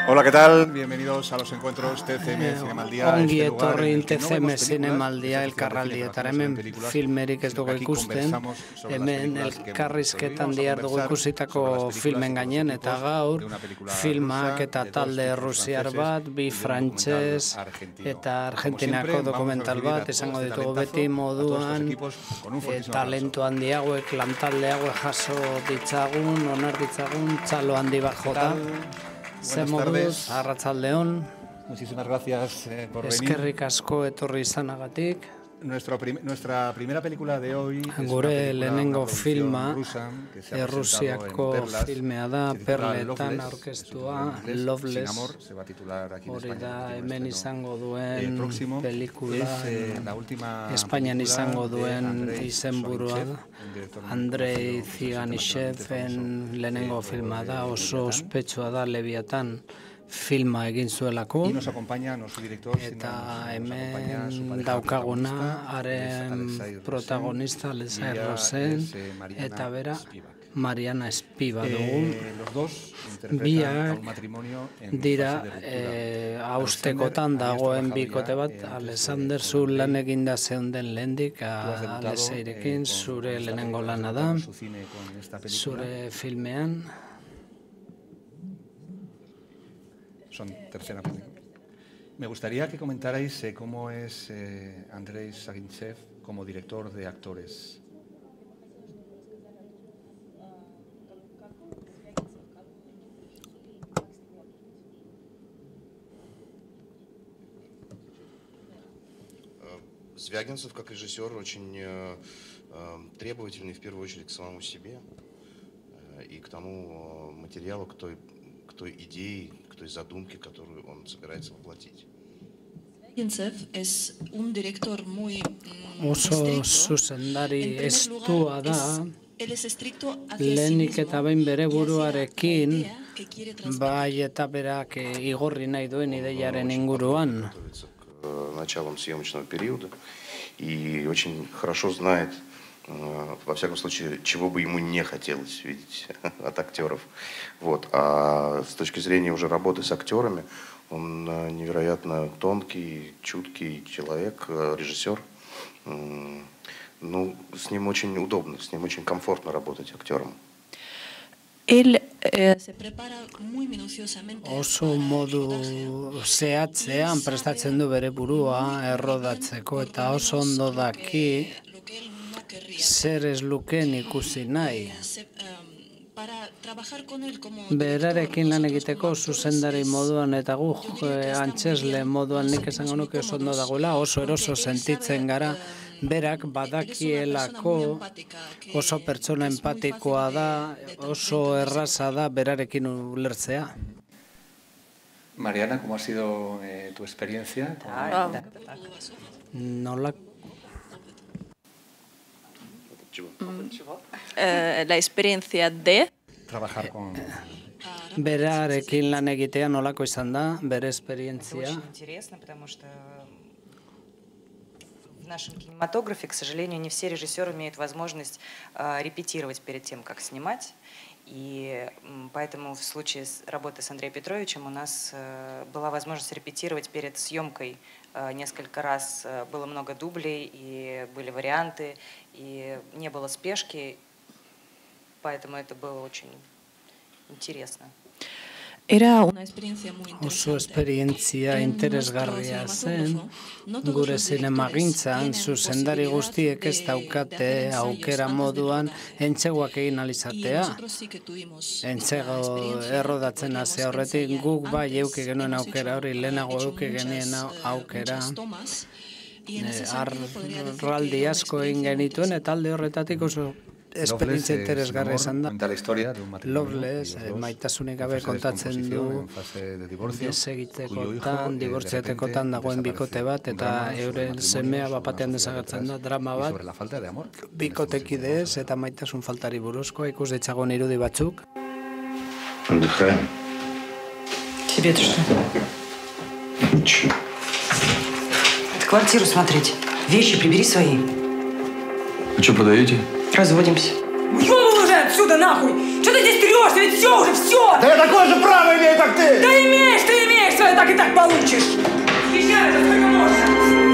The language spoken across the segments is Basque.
Hola, ¿qué tal? Bienvenidos a los encuentros TCM Cinemaldia. Ongi etorri TCM Zinemaldia elkarraldietara, hemen filmerik ez dugu ikusten, hemen elkarrizketan dihar dugu ikusitako filmen gainen, eta gaur filmak eta talde rusiar bat, bi frantses eta argentinako dokumental bat, izango ditugu beti moduan, talentu handi hauek, lantalde hauek jaso ditzagun, onar ditzagun, txalo handi bat jota. Buenas tardes. Arratsaldeon. Muchísimas gracias por venir. Eskerrik asko etorri izanagatik. Nuestra primera película de hoy gure lehenengo filma Errusiako filmea da, Perletan aurkeztua, Loveless, hori da hemen izango duen pelikula, Espainian izango duen izenburua da, Andrei Ziganisheven lehenengo filma da, oso ospetsua da Leviatan filma egin zuelako, eta hemen daukaguna haren protagonista Leza Errozen, eta bera Mariana Espiba dugu. Biak dira haustekotan dagoen bikote bat, Alexander zu lan eginda zeunden lehendik, Alexeirekin zure lehenengo lana da, zure filmean. Son tercera película. Me gustaría que comentarais cómo es Andrei Zaginshev como director de actores. Звягинцев, как режиссер, очень требовательный в первую очередь к самому себе и к тому материалу, к той идее, к той задумке, которую он собирается воплотить. Oso zuzendari estua da, lehenik eta behin bere buruarekin, bai eta berak igorri nahi duen ideiaren inguruan. Началом съемочного периода и очень хорошо знает, во всяком случае, чего бы ему не хотелось видеть от актеров. Вот. А с точки зрения уже работы с актерами, он невероятно тонкий, чуткий человек, режиссер. Ну, с ним очень удобно, с ним очень комфортно работать актером. Oso modu zehatzean prestatzen du bere burua errodatzeko, eta oso ondo daki zer ez lukeen ikusi nahi. Berarekin lan egiteko zuzendari moduan eta guk antzesle moduan nik esango nuke oso ondo dagoela, oso eroso sentitzen gara, berak badakielako oso pertsona empatikoa da, oso erraza da berarekin ulertzea. Mariana, ¿cómo ha sido tu experiencia? Nola? La experiencia de trabajar con berarekin lan egitea nolako izan da, bere esperientzia. В нашем кинематографе, к сожалению, не все режиссеры имеют возможность репетировать перед тем, как снимать. И поэтому в случае работы с Андреем Петровичем у нас была возможность репетировать перед съемкой несколько раз. Было много дублей, и были варианты, и не было спешки. Поэтому это было очень интересно. Oso esperientzia interesgarria zen, gure zinemagintzan zuzendari guztiek ez daukate aukera moduan entzegoak egin alizatea. Entzego errodatzen hasi aurretik guk bai euki genuen aukera hori, lehenago euki genien aukera. Arraldi asko egin genituen eta alde horretatik oso esperientzia interesgarria izan da. Loveless, maitasunik gabe kontatzen du, desegitekotan, dibortziatekotan dagoen bikote bat, eta euren semea bapatean desagertzen da, drama bat, bikotekidez eta maitasun faltari buruzkoa, ikus ditzagon irudi batzuk. Отдыхаем. Тебе-то что? Ничего. Квартиру смотреть. Вещи прибери свои. А что, продаете? Разводимся. Уйдем уже отсюда, нахуй! Что ты здесь трешься? Ведь все уже, все! Да я такое же право имею, как ты! Да имеешь, свое так и так получишь! Езжай, это сколько можно!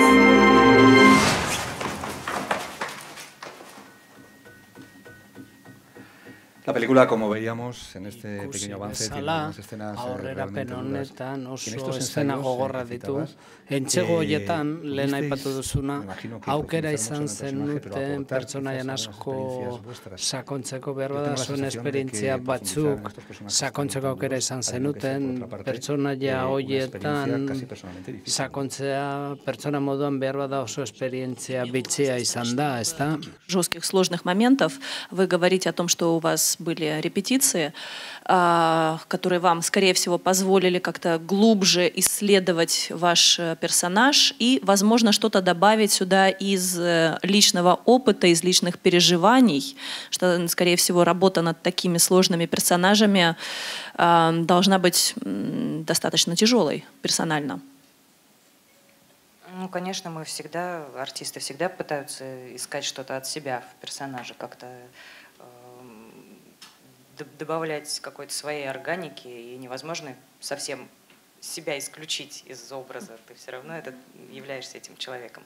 La película, como veíamos en este pequeño avance, tiene unas escenas aurrerapen realmente honetan duras. oso eszena gogorra ditu. Entsego horietan, lehen aipatu duzuna, aukera izan zenuten pertsonaian asko sakontzeko, behar bada zuen esperientzia batzuk sakontzeko aukera izan zenuten, pertsonaia horietan sakontzea pertsona moduan behar bada oso esperientzia bitxia izan da, ezta? Жестких, сложных моментов. Вы говорите о том, что у вас были репетиции, которые вам, скорее всего, позволили как-то глубже исследовать ваш персонаж и, возможно, что-то добавить сюда из личного опыта, из личных переживаний, что, скорее всего, работа над такими сложными персонажами должна быть достаточно тяжелой персонально. Ну, конечно, артисты всегда пытаются искать что-то от себя в персонаже, как-то добавлять какой-то своей органики, и невозможно совсем себя исключить из образа, ты все равно являешься этим человеком.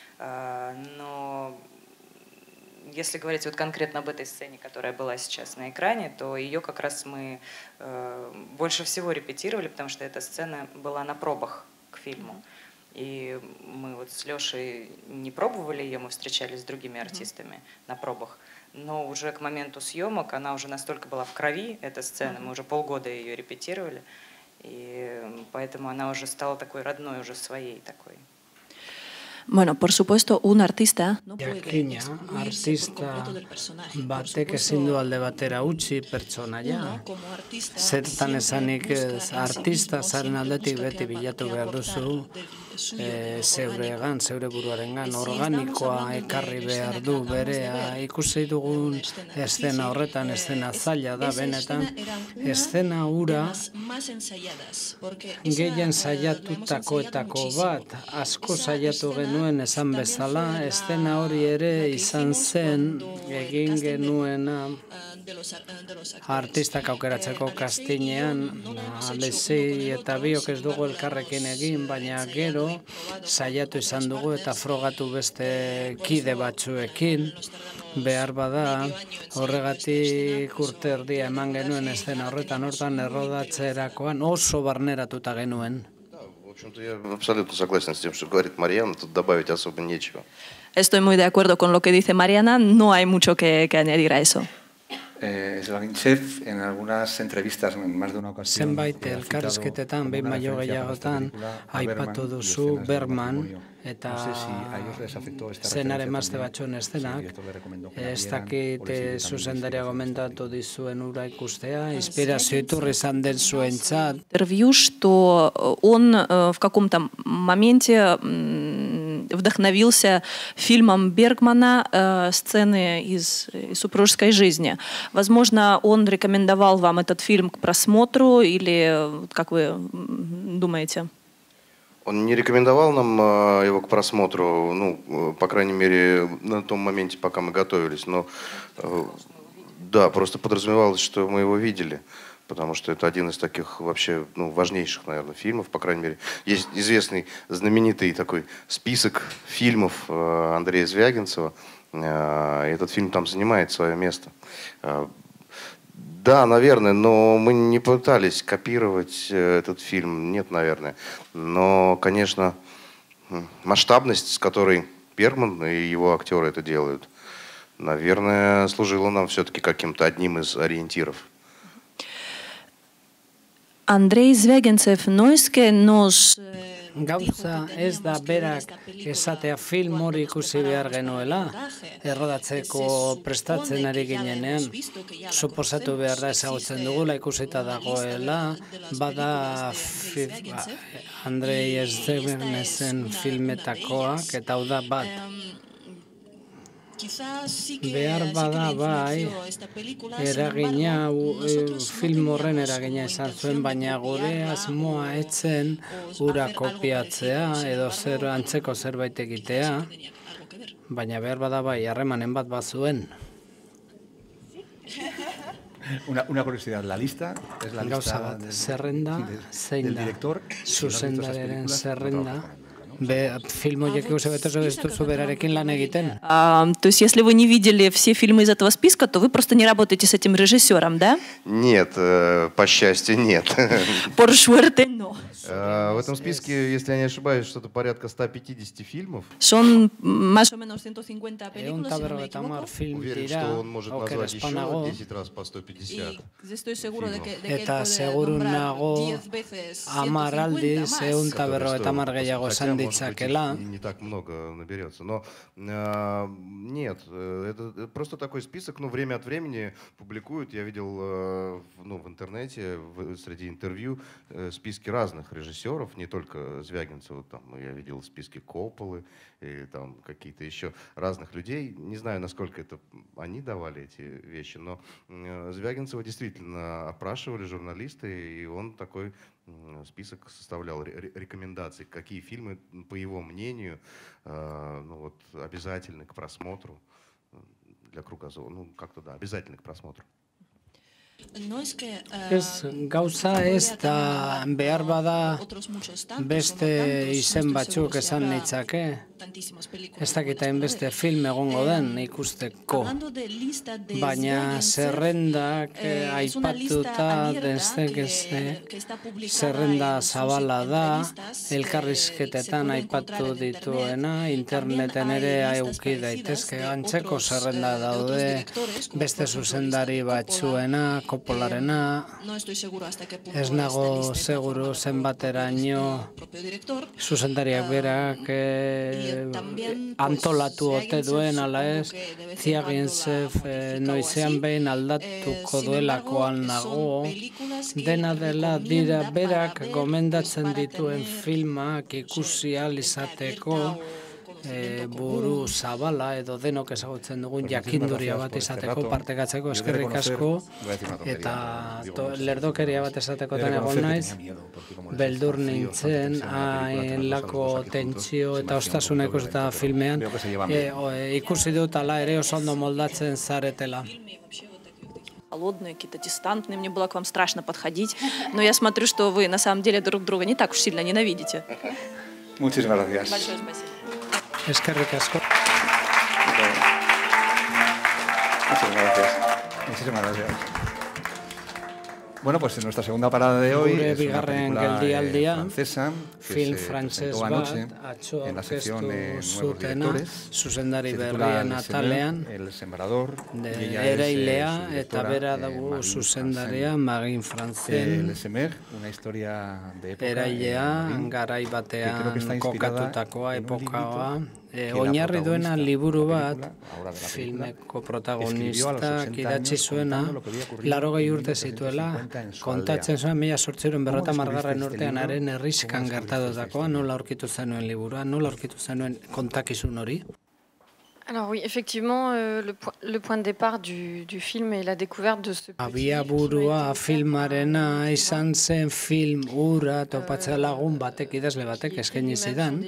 Но если говорить вот конкретно об этой сцене, которая была сейчас на экране, то ее как раз мы больше всего репетировали, потому что эта сцена была на пробах к фильму. И мы вот с Лешей не пробовали ее, мы встречались с другими артистами на пробах. Но уже к моменту съемок она уже настолько была в крови, эта сцена, мы уже полгода ее репетировали, и поэтому она уже стала такой родной, уже своей такой. Bueno, por supuesto, un artista no puede artista batek ezin du alde batera utzi pertsonaia. Zertan esanik artista zaren aldetik beti bilatu behar duzu zeuregan, zeure buruarengan, organikoa ekarri behar du berea. Ikusi dugun eszena horretan, eszena zaila da benetan, eszena hura gehien saiatutakoetako bat, asko saiatu genuen esan bezala, eszena hori ere izan zen egin genuena artistak aukeratzeko kastinean, Alexei eta biok ez dugu elkarrekin egin, baina gero saiatu izan dugu eta frogatu beste kide batzuekin, behar bada, horregatik urte erdia eman genuen eszena horretan errodatzerakoan oso barneratuta genuen. В общем-то, я абсолютно согласен с тем, что говорит Mariana, тут добавить особо нечего. Estoy muy de acuerdo con lo que dice Mariana, no hay mucho que añadir a eso. Zvagintsev, en algunas entrevistas, en más de una ocasión, zenbait elkarrizketetan, behin baino gehiagotan, aipatu duzu Bergman eta zenaren mazte batzuen eszenak. Ez dakit zuzendaria gomendatu dizuen ura ikustea, inspirazio iturri izan den zuentzat. Интервью, что он в каком-то моменте вдохновился фильмом Бергмана «Сцены из супружеской жизни». Возможно, он рекомендовал вам этот фильм к просмотру, или как вы думаете? Он не рекомендовал нам его к просмотру, ну, по крайней мере, на том моменте, пока мы готовились. Но, да, просто подразумевалось, что мы его видели. Потому что это один из таких вообще важнейших, наверное, фильмов, по крайней мере. Есть известный, знаменитый такой список фильмов Андрея Звягинцева. Этот фильм там занимает свое место. Да, наверное, но мы не пытались копировать этот фильм. Нет, наверное. Но, конечно, масштабность, с которой Бергман и его актеры это делают, наверное, служила нам все-таки каким-то одним из ориентиров. Andrei Zvягинцев noizke nos... Gauza ez da berak esatea film hori ikusi behar genuela, errodatzeko prestatzen ari ginenean. Suposatu behar da ezagutzen dugula, ikusita dagoela, bada Andrei Zvягинцeven filmetakoak, eta hau da bat. Behar bada bai, eragina, film horren eragina izan zuen, baina gure asmoa etzen ura kopiatzea edo zer antzeko zerbait egitea, baina behar bada bai, harremanen bat bazuen. Una curiosidad, la lista es la lista del director. Zuzendariaren zerrenda. Фильм horiek ikusi ez duzu berarekin lan egiten. То есть, если вы не видели все фильмы из этого списка, то вы просто не работаете с этим режиссером, да? Нет, по счастью, нет. Por suerte, no. В этом списке, если я не ошибаюсь, что-то порядка 150 фильмов. Son más o menos 150 películas, si no me equivoco. Уверен, что он может назвать еще 10 раз по 150. Estoy seguro de que él Eta puede seguru nombrar nago 10 veces 10 aldiz 150 gehiago esan Хотя, ditzakela. не так много наберется. Но нет, это просто такой список, ну, время от времени публикуют. Я видел в интернете, среди интервью, списки разных режиссеров, не только Звягинцева, там, я видел списки Копполы и там какие-то еще разных людей. Не знаю, насколько это они давали эти вещи, но Звягинцева действительно опрашивали журналисты, и он такой список составлял рекомендаций, какие фильмы, по его мнению, обязательны к просмотру для кругозора. Ну, как-то да, обязательны к просмотру. Ez, gauza ez da behar bada beste izen batzuk esan nitzake. Ez dakita beste film egongo den ikusteko. Baina zerrendak aipatuta zerrenda zabala da, elkarrizketetan aipatu dituena, interneten ere auki daitezke antzeko zerrenda daude beste zuzendari batzuena, Koppolarena, ez nago seguru zenbateraino zuzendariak berak antolatu ote duen, ala ez, Zvjagincev noizean behin aldatuko duelakoan nago, dena dela dira berak gomendatzen dituen filmak ikusi ahal izateko, buru zabala edo denok ezagutzen dugun jakinduria bat izateko, partekatzeko, eskerrik asko, eta lerdokeria bat esatekotan egon naiz, beldur nintzen, lako tentsio eta ostasuneko eta filmean, ikusi dut ala ere oso ondo moldatzen zaretela. Холодные, какие-то дистантные, мне было к вам страшно подходить, но я смотрю, что вы на самом деле друг друга не так уж сильно ненавидите. Muchísimas gracias. Большое спасибо. Eskerrik asko. Muchísimas gracias. Bueno, pues en nuestra segunda parada de hoy es una película francesa que se presentó anoche en la sección Nuevos Directores. Zuzendari berrien atalean, El Sembrador, erailea eta bera dugu zuzendaria Magin Franzen. El Semer, una historia de época. Erailea, garai batean kokatutakoa epokaoa. Oinarri duena liburu bat, filmeko protagonistak idatzi zuena, 80 urte zituela, kontatzen zuen 1850 urtean haren herriskan gertatutakoa, nola aurkitu zenuen liburua, nola aurkitu zenuen kontakizun hori? Alors oui, effectivement, le point de départ du film est la découverte de ce abiaburua filmarena izan zen film hura topatzea lagun batek, idazle batek eskaini zidan.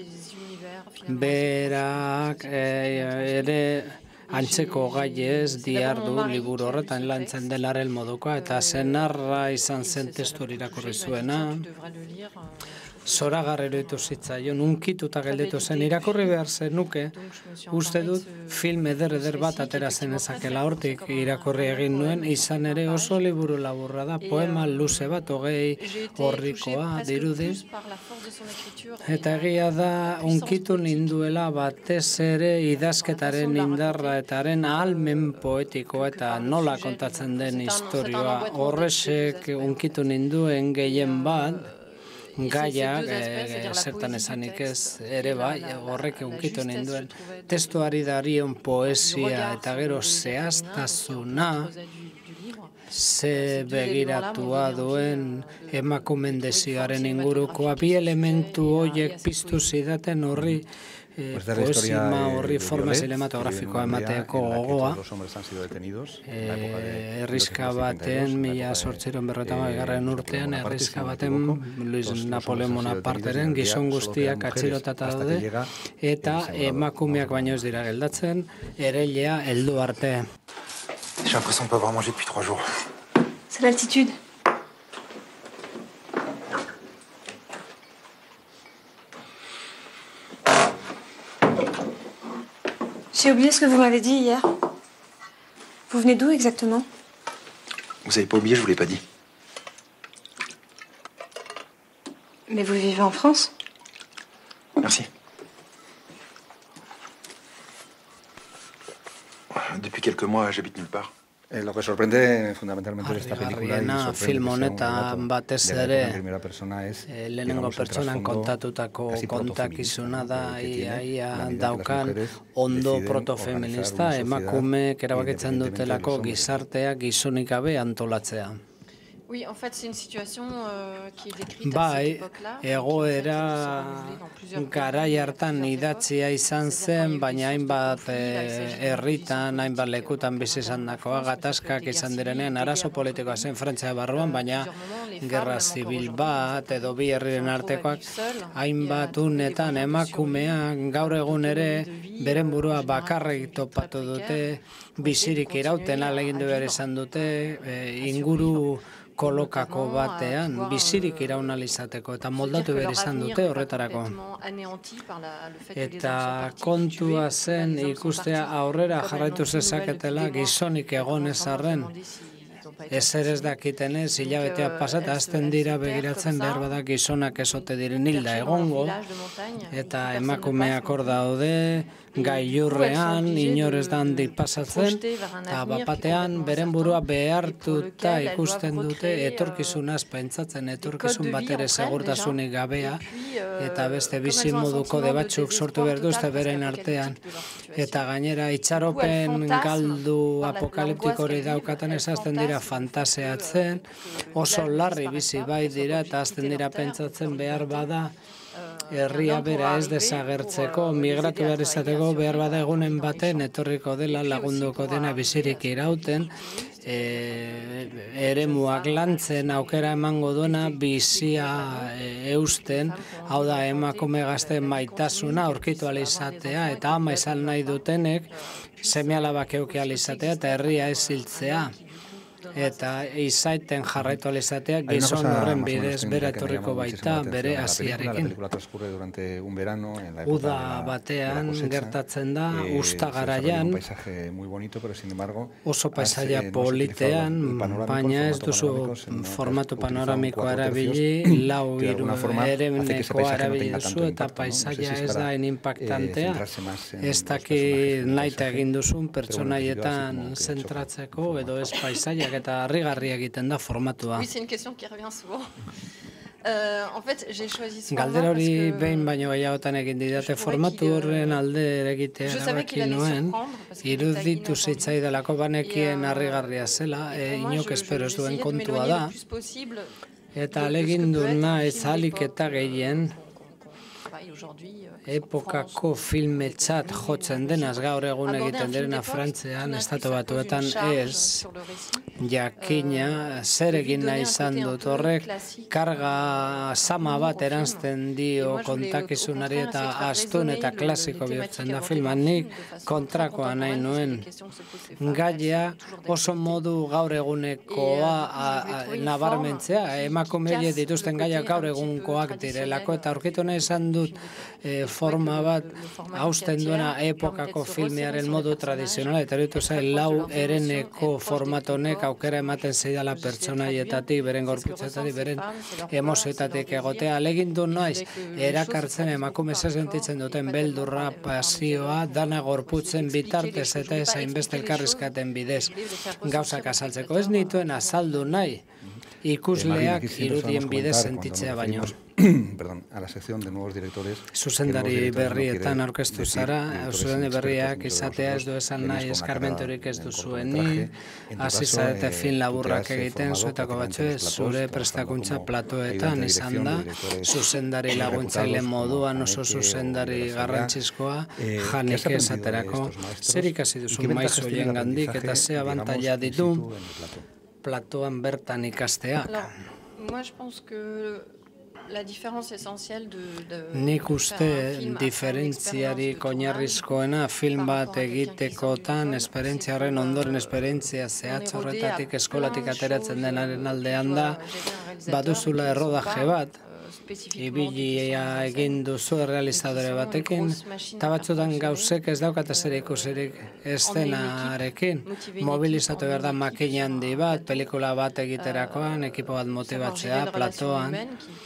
Berak ere antzeko gaiez diardu liburu horretan lantzen delaren modukoa eta zenarra izan zen testu irakurri zuena. Zoragarrero ditu zitzaion, unkituta gelditu zen, irakurri behar zen nuke, uste dut film eder bat atera zen ezakela hortik irakurri egin nuen, izan ere oso liburu laburra da, poema luze bat, 20 orrikoa dirudiz, eta egia da unkitu ninduela batez ere idazketaren indarra eta haren ahalmen poetikoa eta nola kontatzen den historioa, horrexek unkitu ninduen gehien bat, gaiak, zertan esanik ez ere bai, horrek unkitu ninduen, testuari darion poesia eta gero zehaztasuna, ze begiratua duen emakumen desioaren ingurukoa, bi elementu horiek piztu zidaten horri, poesima horri forma cinematografikoa emateako gogoa, herriska baten 1850 urtean, herriska baten Luis Napoleon Bonaparteren gizon guztiak atxilotata daude, eta emakumeak baino ez dira geldatzen, erailea heldu arte. J'ai l'impression de pas avoir mangé depuis 3 jours. C'est l'altitude. J'ai oublié ce que vous m'avez dit hier. Vous venez d'où exactement? Vous avez pas oublié, je vous l'ai pas dit. Mais vous vivez en France? Merci. Depuis quelques mois, j'habite nulle part. Lo que sorprende fundamentalmente de esta película y film honetan batez ere lehenengo pertsonan kontatutako kontakizuna da ia daukan ondo protofeminista emakumeek erabakitzen dutelako gizartea gizonik gabe antolatzea. Oui, en fait, c'est une situation qui est décrite à cette époque-là. Egoera garai hartan idatzia izan zen, baina hainbat herritan, hainbat lekutan bizi izandakoa, gatazkak izan direnean arazo politikoa zen Frantzia barruan, baina gerra zibil bat edo bi herriren artekoak hainbat unetan emakumeak gaur egun ere beren burua bakarrik topatu dute, bizirik irauten ahalegindu behar izan dute, inguru kolokako batean bizirik iraun ahal izateko eta moldatu behar izan dute horretarako. Eta kontua zen ikustea aurrera jarraitu zezaketela gizonik egon ez arren. Ezer ez dakitenez, hilabetea pasata, azten dira begiratzen behar badak gizonak ezote diren hilda egongo, eta emakumeak hor daude, gailurrean, inorez da handik pasatzen, eta bapatean beren burua behartuta ikusten dute etorkizunaz pentsatzen, etorkizun bat ere segurtasunik gabea, eta beste bizimoduko de batzuk sortu behar duzte beren artean, eta gainera itxaropen galdu apokaliptiko hori daukaten ezazten dira fantaseatzen, oso larri bizi bai dira eta azten dira pentsatzen behar bada herria bera ez desagertzeko, migratu behar izateko behar bada egunen baten etorriko dela lagunduko dena bizirik irauten, eremuak lantzen aukera emango duena bizia eusten, hau da emakume gazte maitasuna aurkitu ahal izatea eta ama izan nahi dutenek seme-alabak eduki ahal izatea eta herria ez hiltzea. Eta izaiten jarraitu ahal izatea gizon horren bidez bere etorriko baita bere hasiarekin. Uda batean gertatzen da, usta garaian, oso paisaia politean, baina ez duzu formatu panoramikoa erabili, lau hiru erenekoa erabili duzu eta paisaia ez da impactantea. Ez daki nahi egin duzun pertsonaietan zentratzeko edo ez paisaiak eta harrigarri egiten da formatua. Galdera hori behin baino gehiagotan egin didate formatu horren alde egitea erabaki nuen, iruditu zitzaidalako banekien harrigarria zela, inok espero ez duen kontua da, eta alegindu naiz ahalik eta gehien epokako filmetzat jotzen denaz gaur egun egiten direna Frantzian, Estatu Batuetan ez, jakina zer egin nahi izan dut horrek, karga sama bat eranzten dio kontakizunari eta astun eta klasiko bihurtzen da filman, nik kontrakoa nahi nuen. Gaia oso modu gaur egunekoa nabarmentzea, emakumeile dituzten gaia gaur egunkoak direlako eta aurkitu nahi izan dut forma bat hausten duena epokako filmearen modu tradizionala eta eritu zain lau ereneko formatonek aukera ematen zeidala pertsonaietatik, beren gorputzetatik, beren emozioetatik egotea. Alegindu naiz, erakartzen emakume sentitzen duten beldurra, pasioa, dana gorputzen bitartez eta ez hainbeste elkarrizkaten bidez gauzak azaltzeko. Ez nituen azaldu nahi, ikusleak irudien bidez sentitzea baino. Perdón, a la sección de nuevos directores. Zuzendari berrietan aurkeztu zara, zuzendari berriak izatea ez du esan nahi eskarmenturik ez duzuenik, hasi zarete film laburrak egiten, zuetako batzuez, zure prestakuntza platoetan izan da, zuzendari laguntzaile moduan oso zuzendari garrantzizkoa, janik esaterako, zer ikasi duzu maiz horien gandik eta ze abantaila ditu platoan bertan ikasteak. Moi, je pense que Nik uste diferentziarik oinarrizkoena film bat egitekotan esperientziaren ondoren esperientzia zehatz horretatik eskolatik ateratzen denaren aldean da baduzula errodaje bat, ibilia egin duzu errealizadore batekin, eta batzutan gauzek ez daukata zer ikusirik eszenarekin. Mobilizatu behar da makina handi bat, pelikula bat egiterakoan, ekipo bat motibatzea, platoan,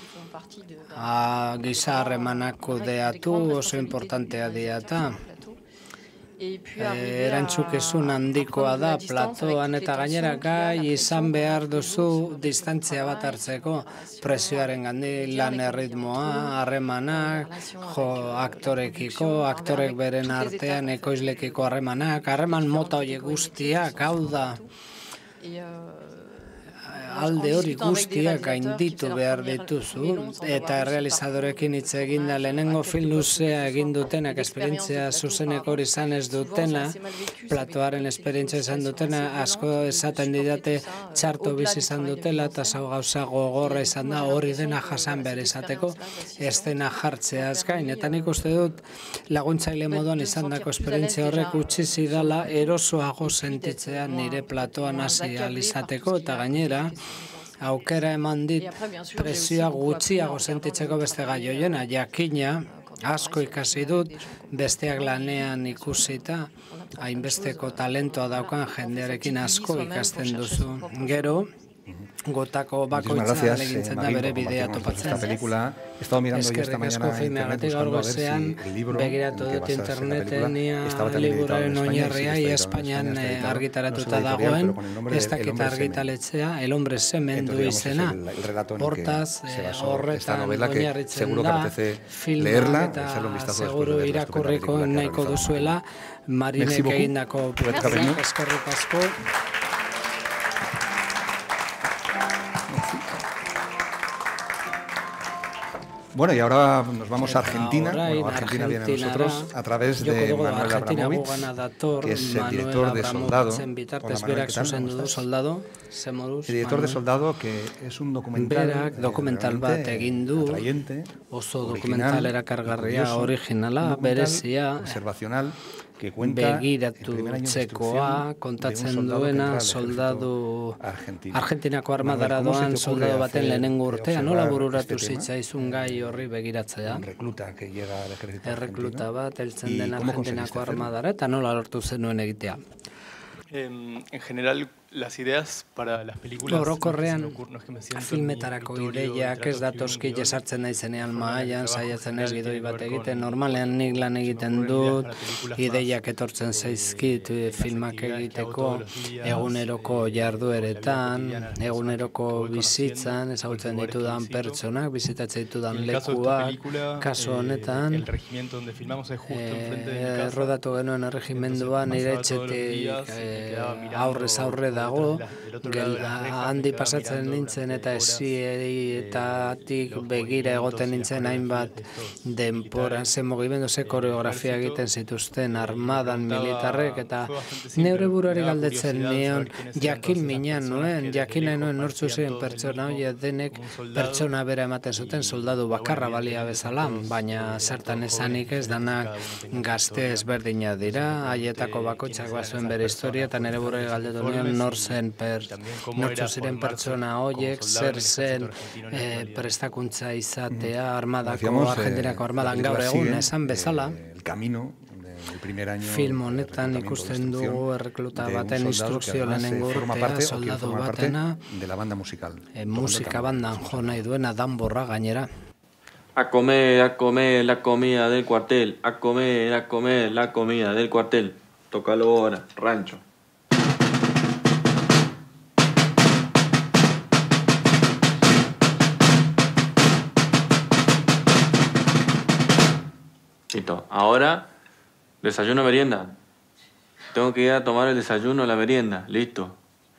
giza harremanak kudeatu oso importantea diata. Erantzukizun handikoa da platoan eta gainera gai izan behar duzu distantzia bat hartzeko presioaren gandik, lan erritmoa, harremanak, aktorekiko, aktorek beren artean ekoizlekiko harremanak, harreman mota horiek guztiak, hau da alde hori guztiak gainditu behar dituzu, eta realizadorekin hitz egin da lehenengo film luzea egin dutenak, esperientzia zuzeneko hori izan ez dutena, platoaren esperientzia izan dutena, asko esaten didate txarto bizi izan dutela, eta gauza gogorra izan da hori dena jasan behar izateko, eszena jartzeaz gain, eta nik uste dut laguntzaile moduan izan dako esperientzia horrek utzi zidala erosoago sentitzea nire platoan hasi izateko, eta gainera, aukera eman dit presioa gutxiago sentitzeko beste gai hoiena, jakina asko ikasi dut besteak lanean ikusita, hainbesteko talentoa daukan jendearekin asko ikasten duzu. Gero, gotako bakoitza alegintzen da bere bidea topatzen. Eskerrik asko filmeagatik gaur goizean begiratu dut interneten liburuaren oinarria Espainian argitaratuta dagoen, ez dakit argitaletzea, El hombre semen du izena. Hortaz, horretan oinarritzen da filma eta seguru irakurriko nahiko duzuela Marinek egindako eskerrik asko. Bueno, y ahora nos vamos a Argentina. Bueno, Argentina viene a nosotros a través de Manuel Abramovich, que es el director de Soldado. Hola, Manuel, ¿qué tal? Soldado. El director de Soldado, que es un documental bat egin du, oso dokumental erakargarria, originala, berezia, observacional, begiratutzekoa kontatzen duena soldadu Argentinako armadara doan soldadu baten lehenengo urtean, nola bururatu zitzaizun gai horri begiratzea. Errekluta bat heltzen den Argentinako armadara eta nola lortu zenuen egitea. En general, las ideas para las películas... Orokorrean, filmetarako ideiak ez datozki jesartzen naizenean mahaian, saiatzen ez gidoi bat egiten. Normalean nik lan egiten dut, ideiak etortzen zaizkit filmak egiteko, eguneroko jardueretan, eguneroko bizitzan, ezagutzen ditudan pertsonak, bizitatzen ditudan lekuak, kasu honetan, rodatu genuen erregimenduan, nire etxetik aurrez aurre dago, handi pasatzen nintzen eta esietatik begira egoten nintzen hainbat denpora, ze mugimendu, ze koreografia egiten zituzten armadan militarrek, eta neure buruari galdetzen nion jakin minan nuen, jakin nuen nortzu ziren pertsona horiek denek pertsona bera ematen zuten soldadu bakarra balia bezala, baina zertan esanik ez danak gazte ezberdina dira, haietako bakoitzak bazuen bere historia, eta nire buruari galdetu nion nortzu ziren pertsona horiek, zer zen prestakuntza izatea armadako, Argentinako armadan gaur egun esan bezala. Film honetan ikusten dugu errekluta baten instrukzio lehenengo urtea, soldadu batena, musika bandan jo nahi duena danborra gainera. A comer la comida del cuartel, a comer la comida del cuartel. Tócalo ahora, rancho. Listo. Ahora, desayuno, merienda. Tengo que ir a tomar el desayuno o la merienda. Listo.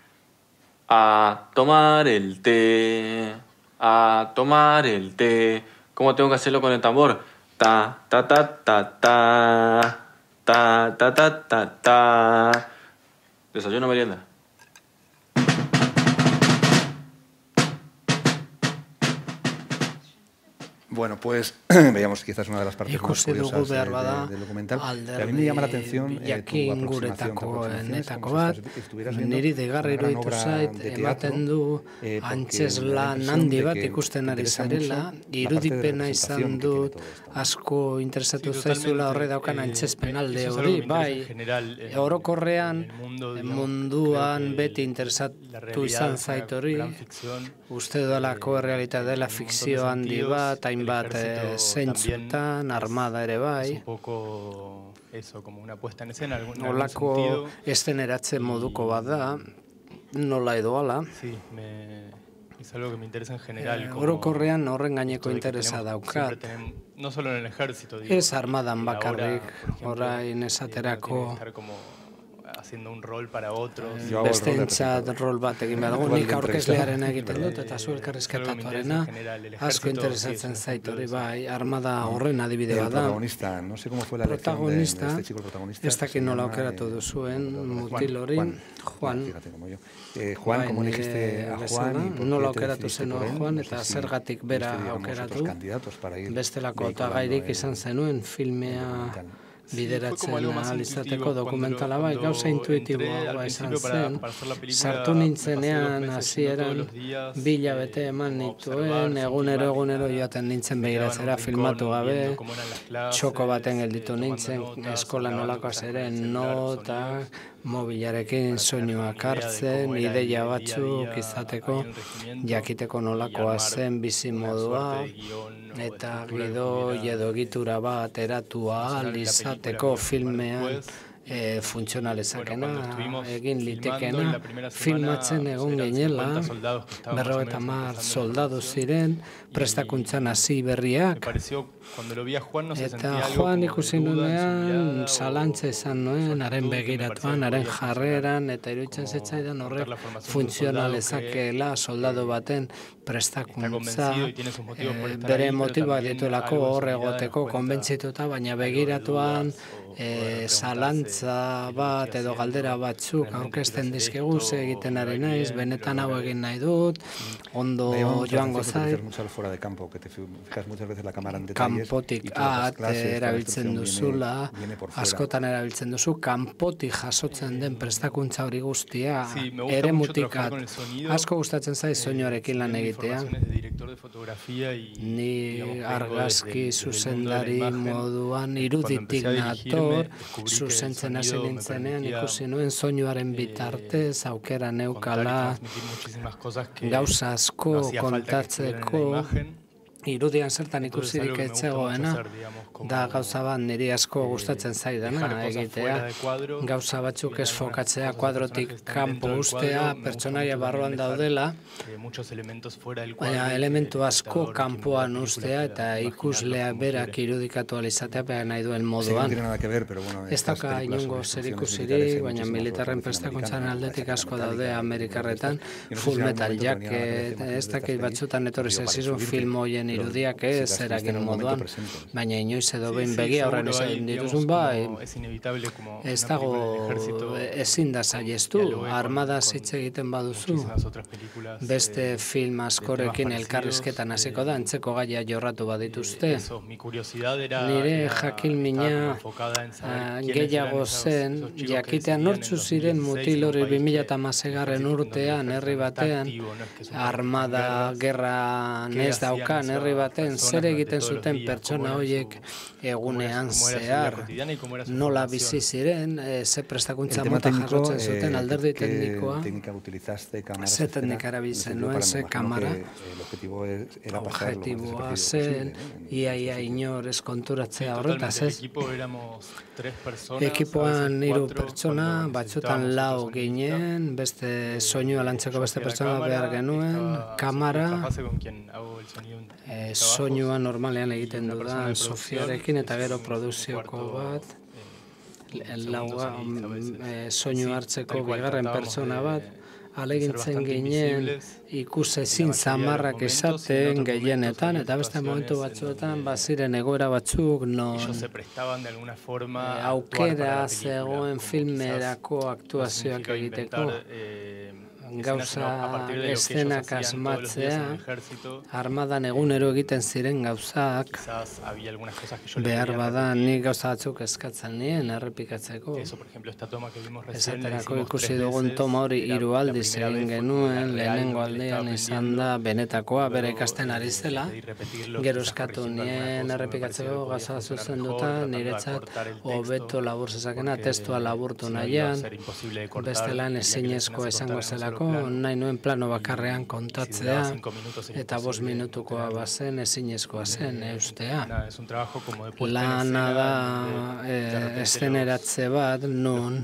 A tomar el té. A tomar el té. ¿Cómo tengo que hacerlo con el tambor? Ta, ta, ta, ta, ta. Ta, ta, ta, ta, ta. Desayuno, merienda. Bueno, pues veíamos quizás una de las partes más curiosas del documental. A mí me llama la atención tu aproximación niri deigarri iruditu zait, ematen du antzeslan handi bat ikusten ari zarela, irudipena izan dut, asko interesatu zaizula horre daukan antzespen alde hori, bai, orokorrean munduan beti interesatu izan zait hori, uste dudalako errealitatea dela fikzio handi bat, hainbat zentzutan, armada ere bai. Olako esteneratze moduko bat da, nola edo ala. Orokorrean horren gaineko interesa daukat. Ez armadan bakarrik, orain esaterako bestentzat rol bat egin behar dugu, nik aurkezlearen egiten dut eta zu elkarrizketatuarena asko interesatzen zait hori bai, armada horren adibide bat da. Protagonista, ez dakit nola aukeratu duzuen mutil hori, Juan. Juan, como elegiste a Juan, nola aukeratu zen Juan eta zergatik bera aukeratu, bestelako otagairik izan zenuen filmea bideratzen ahal izateko dokumentala bai, gauza intuitiboa izan zen, sartu nintzenean hasieran 2 hilabete eman nituen, egunero joaten nintzen begiratzera filmatu gabe, txoko baten gelditu nintzen, eskola nolakoa zeren notak, mobilarekin soinuak hartzen, ideia batzuk izateko, jakiteko nolakoa zen bizimodua, eta gidoi edo egitura bat eratua ahal izateko filmean funtzionalezakena, egin litekena, filmatzen egon ginela, 50 soldadu ziren, prestakuntzan hasi berriak, eta Juan ikusi nuenean, zalantza izan nuen, haren begiratuan, haren jarreran, eta iruditzen zitzaidan horrek funtzionalezakela soldadu baten prestakuntza, bere motiboak dituelako hor egoteko konbentzituta, baina begiratuan zalantza bat edo galdera batzuk aurkezten dizkigu ze egiten ari naiz, benetan hau egin nahi dut, ondo joango zait. Kanpotik erabiltzen duzula, askotan erabiltzen duzu, kanpotik jasotzen den prestakuntza hori guztia, ere mutikat. Asko gustatzen zaiz soinuarekin lan egitea. Ni argazki zuzendari moduan iruditik nator, zuzentzen hasi nintzenean ikusi nuen soinuaren bitartez, aukera neukala, gauza asko kontatzeko, irudian zertan ikusirik etzegoena, da gauza bat niri asko gustatzen zaidana egitea, gauza batzuk ez fokatzea, kuadrotik kanpo ustea, pertsonaia barruan daudela, baina elementu asko kanpoan ustea eta ikuslea berak irudikatu alizatea behar nahi duen moduan. Ez dauka inongo zer ikusirik, baina militarren prestakuntzan aldetik asko daude Amerikarretan, Full Metal Jacket, ez dakit batzutan etorri zezizun film hoien irudiak ez eragin moduan, baina inoiz edo behin begia horren izan dituzun bai, ez dago ezin da saiestu, armada hitz egiten baduzu, beste film askorekin elkarrizketan hasiko da, antzeko gaia jorratu badituzte. Nire jakilmina gehiago zen, jakitean nortzu ziren mutil hori 2016 urtean, herri batean, armada gerran ez daukan herri baten, zer egiten zuten pertsona horiek egunean zehar, nola bizi ziren, ze prestakuntza mota jarrotzen zuten alderdi teknikoa, ze teknika erabiltzen nuen, ze kamara, objektiboa zen, ia inor ez konturatzea horretaz ez. Ekipoan 3 pertsona, batzutan 4 ginen, beste soinua lantzeko beste pertsona behar genuen, kamara, soinua normalean egiten dudan Sofiarekin eta gero produzioko bat, soinu hartzeko bigarren pertsona bat, alegintzen ginen ikusezin zamarrak esaten gehienetan, eta beste momentu batzuetan baziren egoera batzuk non aukera zegoen filmerako aktuazioak egiteko. gauza eszenak asmatzea, armadan egunero egiten ziren gauzak, behar bada nik gauza batzuk eskatzen nien errepikatzeko. Esaterako ikusi dugun toma hori 3 aldiz egin genuen, lehenengo aldean izan da benetakoa bere ikasten ari zela, gero eskatu nien errepikatzeko gauza zuzenduta, niretzat hobeto labur zezakena, testua laburtu nahian, bestelan ezinezkoa izango zelako, nahi nuen plano bakarrean kontatzea, eta 5 minutukoa bazen ezinezkoa zen eustea. Lana da eszeneratze bat, nun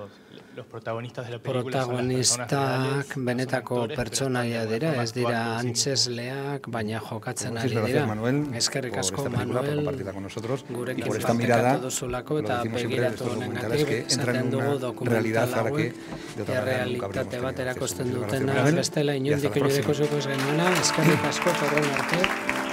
protagonistak benetako pertsonaia dira, ez dira antzesleak, baina jokatzen ari dira. Eskerrik asko, Manuel, gurekin partekatu duzulako eta begiratu honengatik, esaten dugu dokumental hauek, errealitate bat erakosten dutena, bestela inundik inureko zuko ez genuena, eskerrik asko, horren arte.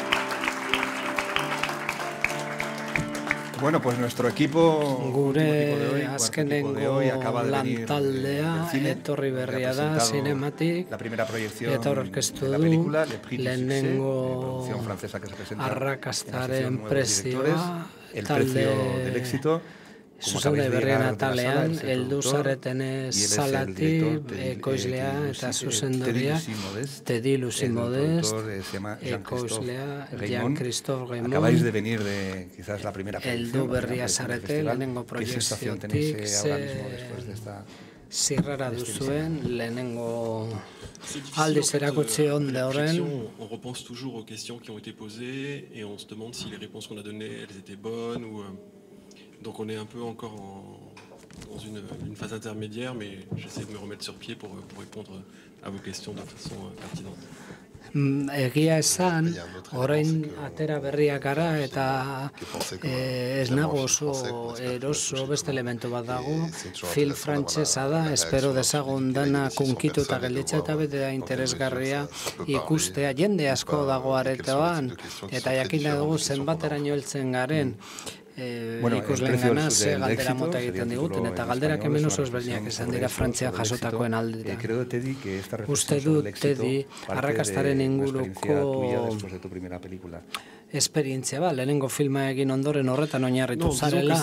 Bueno, pues nuestro equipo gure azkenengo lantaldea etorri berria da Cinematic eta aurkeztu du lehenengo arrakastaren prezioa talde zuzengai berrien atalean heldu zaretenez Salatik, ekoizlea eta zuzendoria Teddy Lucy Modest, ekoizlea Jean-Christophe Raymond, heldu berria zarete lehenengo proiekziotik, zirrara duzuen lehenengo aldiz erakutsi onde horren. On repense toujours aux questions qui ont été posées et on se demande si les réponses qu'on a données elles étaient bonnes ou donc on est un peu encore dans une phase intermédiaire, mais j'essaie de me remettre sur pied pour répondre à vos questions de façon pertinente. Egia esan, orain atera berriak gara eta ez nago oso eroso beste elementu bat dago, film frantsesa da, espero dezagun dana kunkitu eta gelditza eta bete da interesgarria ikustea, jende asko dago aretoan, eta jakin dugu zenbateraino heltzen garen, ikusleen gana ze galdera mota egiten diguten, eta galderak hemen oso ezberdinak izan dira Frantzian jasotakoen aldera. Uste dut, Teddy, arrakastaren inguruko esperientzia ba, lehenengo filma egin ondoren horretan oinarritu zarela.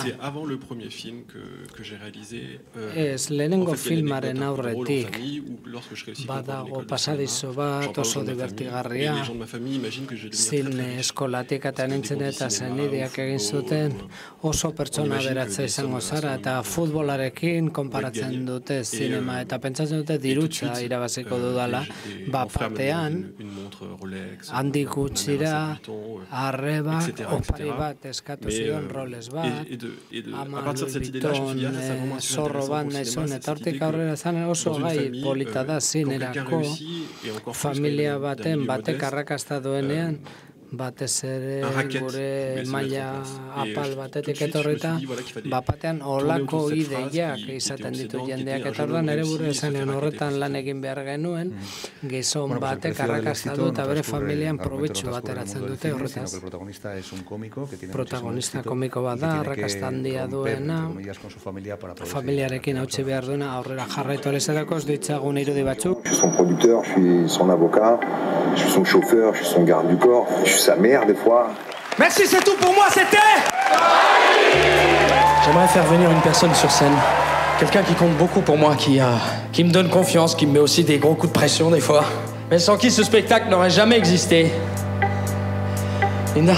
Ez, lehenengo filmaren aurretik badago pasadizo bat oso divertigarria, zine eskolatik eta nintzen eta zenideak egin zuten, oso pertsona beratza izango zara eta futbolarekin konparatzen dute zinema eta pentsatzen dute dirutza irabaziko dudala, batean handik gutxira arrebak, opari bat eskatu zion roles bat, ama Louis Vuitton zorro bat nahizun, eta hortik aurrera zan oso gai polita da zinerako, familia baten batek arrakasta duenean, batez ere gure maila apal batetik etorrita, bapatean olako ideiak izaten ditu jendeak, eta orduan ere buru esanean horretan lan egin behar genuen, gizon batek arrakasta du eta bere familian probetxu bat eratzen dute horretaz. Protagonista komiko bat da, arrakasta handia duena, familiarekin hautsi behar duena, aurrera jarraitu alezerako ez ditzagun irudi batzuk. Je suis son producteur, je suis son avocat, je suis son chauffeur, je suis son garde du corps, je suis sa mère des fois. Merci, c'est tout pour moi, c'était... J'aimerais faire venir une personne sur scène. Quelqu'un qui compte beaucoup pour moi, qui me donne confiance, qui me met aussi des gros coups de pression des fois. Mais sans qui ce spectacle n'aurait jamais existé. Linda.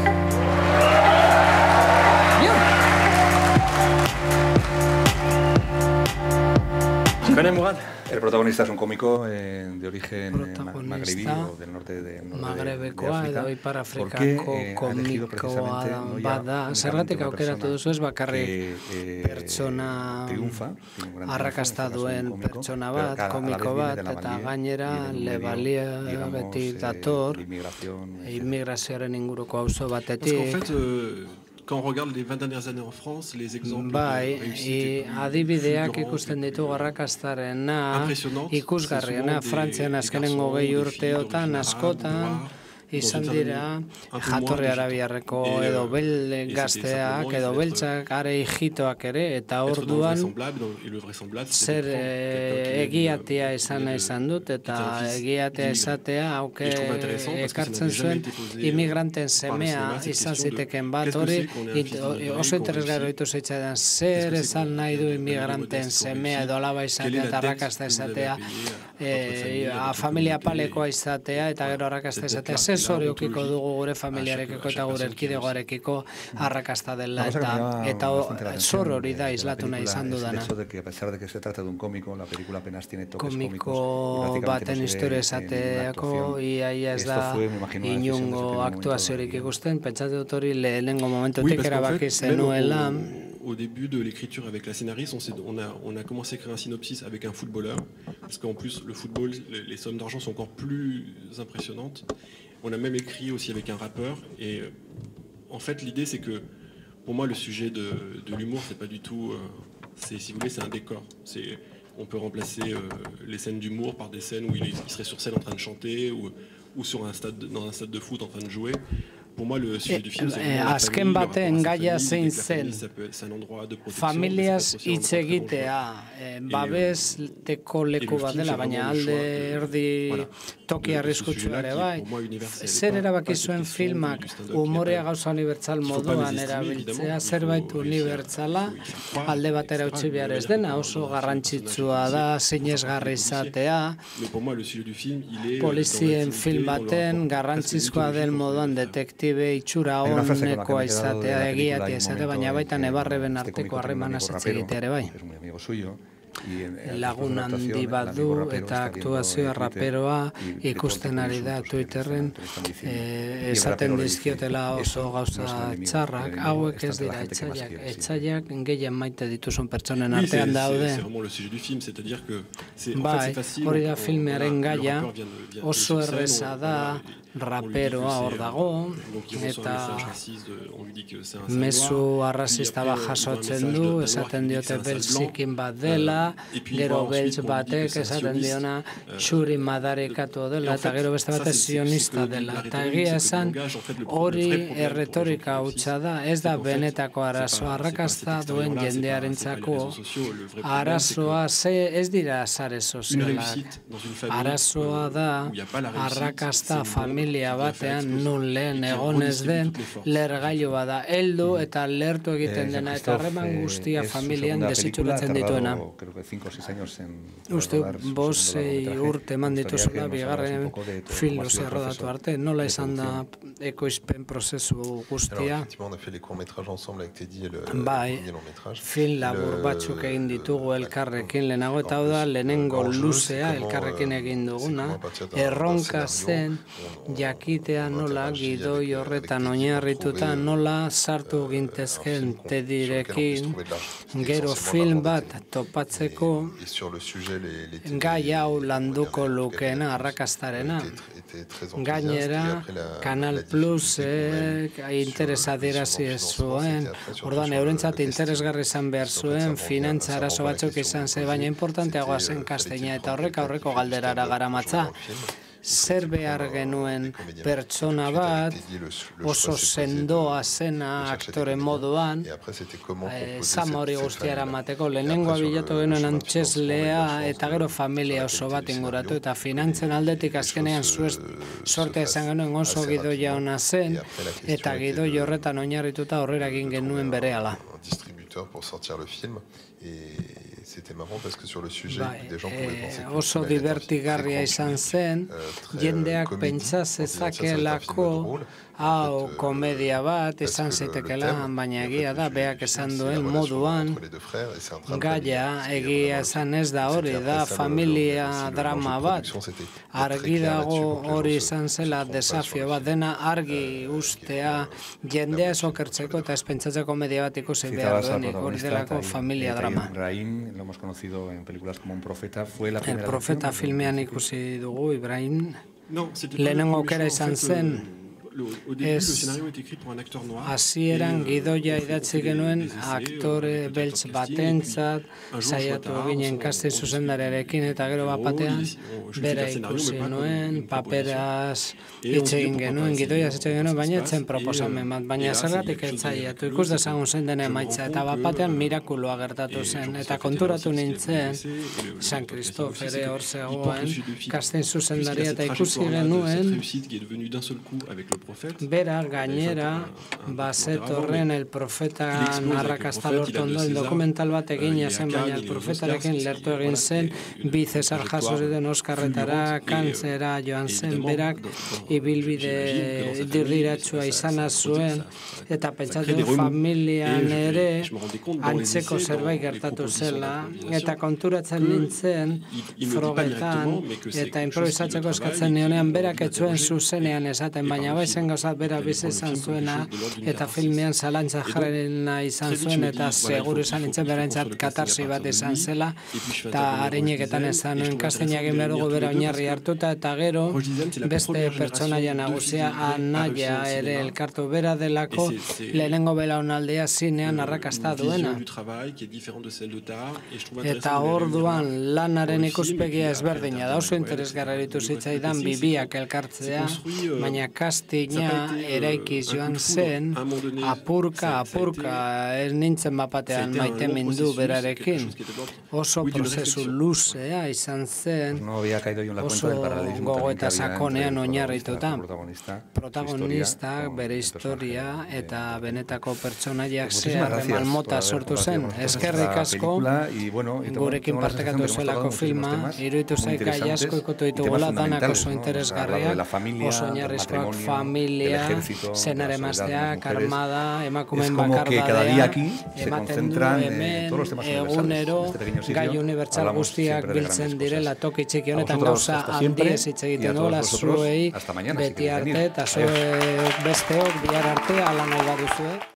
Bien. Tu connais Mourad? El protagonista es un cómico de origen magrebí o del norte de África. ¿Por qué ha elegido precisamente no ya zergatik aukeratu duzu ez bakarrik pertsona arrakasta duen pertsona bat, komiko bat, eta gainera lebalia beti dator immigrazioaren inguruko auzo batetik. Quand on regarde les 20 dernières années en France, les exemples de réussite adibideak ikusten ditugu arrakastarena, ikusgarriena, Frantzian azkenengo 20 urteotan askotan, izan dira jatorri arabiarreko edo gazteak edo beltzak, are hijitoak ere, eta orduan zer egiatea izan dut, eta egiatea izatea auke ekartzen zuen imigranten semea izan ziteken bat, hori oso interesgarri ditu zitzaidan, zer esan nahi du imigranten semea edo alaba izatea eta arrakasta izatea, familia palekoa izatea eta gero arrakasta izatea, zer zoriokiko dugu gure familiarekiko eta gure erkidegoarekiko arrakasta dela eta zor hori da islatu nahi izan dudana. Komiko baten historia esateako iaia ez da inungo aktuaziorik ikusten, pentsatu dut hori lehenengo momentutik erabaki zenuela. Au début de l'écriture avec la scénariste, on a commencé à écrire un synopsis avec un footballeur, parce qu'en plus le football, les sommes d'argent sont encore plus impressionnantes. On a même écrit aussi avec un rappeur, et en fait l'idée c'est que pour moi le sujet de l'humour c'est pas du tout, si vous voulez c'est un décor. On peut remplacer les scènes d'humour par des scènes où il serait sur scène en train de chanter ou dans un stade de foot en train de jouer. Pour moi, le sujet du film, azken baten gaia zein zen familiaz hitz egitea, babesteko leku bat dela, baina alde erdi toki arriskutsua ere bai. Zer erabaki zuen filmak umorea gauza unibertsal moduan erabiltzea, zerbait unibertsala alde batera utzi behar ez dena, oso garrantzitsua da sinesgarri izatea, polizien film baten garrantzizkoa den moduan detektibe itxura honekoa izatea, egiatia izatea, baina baita nebarreben arteko harremana egitea ere bai. Lagun handi bat du eta aktuazioa raperoa ikusten ari da Twitterren, esaten dizkiotela oso gauza txarrak, hauek ez dira etsaiak gehien maite dituzun pertsonen artean daude. Bai, hori da filmearen gaia, oso erreza da, raperoa hor dago, eta mezu arrazista bat jasotzen du, esaten diote beltzikin bat dela, gero beltz batek esaten diona txuri madarikatu dela, eta gero beste batez sionista dela. Eta egia esan hori erretorika hutsa da, ez da benetako arazoa, arrakasta duen jendearentzako arazoa ez dira sare sozialak. Arazoa da arrakasta familia batean nun lehen egonez den lergailu bada, heldu eta lertu egiten dena, eta harreman guztia familian desitxuratzen dituena. Uste, urte eman dituzula bigarren film luzea rodatu arte, nola izan da ekoizpen prozesu guztia? Bai, film labur batzuk egin ditugu elkarrekin lehenago, eta hau da lehenengo luzea elkarrekin egin duguna, erronka zen jakitea nola gidoi horretan oinarrituta nola sartu gintezken Tedirekin, gero film bat topatzeko gai hau landuko lukeena arrakastarena. Gainera, Canal Plus interesa adierazi ez zuen, orduan eurentzat interesgarri izan behar zuen, finantza arazo batzuk izan ze, baina importanteagoa zen kasteina, eta aurreko galderara garamatza. Zer behar genuen pertsona bat, oso sendoa zena aktore moduan, zama hori guztiara mateko, lehenengoa bilatu genuen antxeslea eta gero familia oso bat inguratu, eta finantzen aldetik azkenean sortea izan genuen oso gidoia ona zen, eta gidoi horretan oinarrituta aurrera egin genuen berehala. Oso divertigarria izan zen, jendeak pentsa zezakelako hau komedia bat izan zitekela, baina egia da, beak esan duen moduan, gaia egia esan ez da hori, da familia drama bat, argi dago hori izan zela desafio bat, dena argi ustea, jendea ez okertzeko eta ez pentsatzeko komedia bat ikusi behar duenik, hori delako familia drama. El Profeta filmean ikusi dugu, Ibrahim, lehenengo aukera izan zen, hasieran gidoia idatzi genuen aktore beltz batentzat, saiatu ginen casting zuzendariarekin, eta gero bat batean bera ikusi nuen, paperaz hitz egin genuen, gidoiaz hitz egin genuen, baina etzen proposamen bat, baina zergatik ez saiatu, ikus dezagun zen den emaitza, eta bat batean mirakuloa gertatu zen, eta konturatu nintzen, San Kristof ere hor zegoen, casting zuzendaria, eta ikusi genuen, bera gainera, bazetorren El Profetan arrakasta lortu ondoen dokumental bat egina zen, baina El Profetarekin lertu egin zen, bi Cesar jaso den Oskarretara, kantzera joan zen berak, ibilbide diriratsua izana zuen, eta pentsatu familian ere antzeko zerbait gertatu zela, eta konturatzen nintzen frogetan, eta improvisatzeko eskatzen nionean berak etzuen zuzenean esaten, baina baizen gauzat bera bizi izan zuena, eta filmean zalantza jarrena izan zuen, eta seguru izan nintzen berentzat katarsi bat izan zela, eta hareineketan ezan nuen kasteina egin behar dugu bera oinarri hartuta, eta gero beste pertsonaia nagusia Anaia ere elkartu bera delako lehenengo belaunaldia zinean arrakasta duena. Eta orduan lanaren ikuspegia ezberdina da, oso interesgarra eritu zitzaidan bibiak elkartzea, baina kastina eraikiz joan zen, apurka, ez nintzen bapatean maite mindu berarekin. Oso prozesu luzea izan zen, oso gogo eta sakonean oinarrituta. Protagonistak, bere historia eta benetako pertsonaiak zeharreman mota sortu zen. Eskerrik asko, gurekin partekatu zuelako filma, iruditu zaik gai asko ikutu ditugula, danak oso interesgarriak, oso oinarrizkoak, familia, zenare mazteak, armada, emakumeen bakardadea, ematen du hemen, egunero, gai unibertsal guztiak biltzen direla toki txiki honetan gauza handiez hitz egiten duela zuei beti arte, eta zuek besteok bihar arte ala nahi baduzue.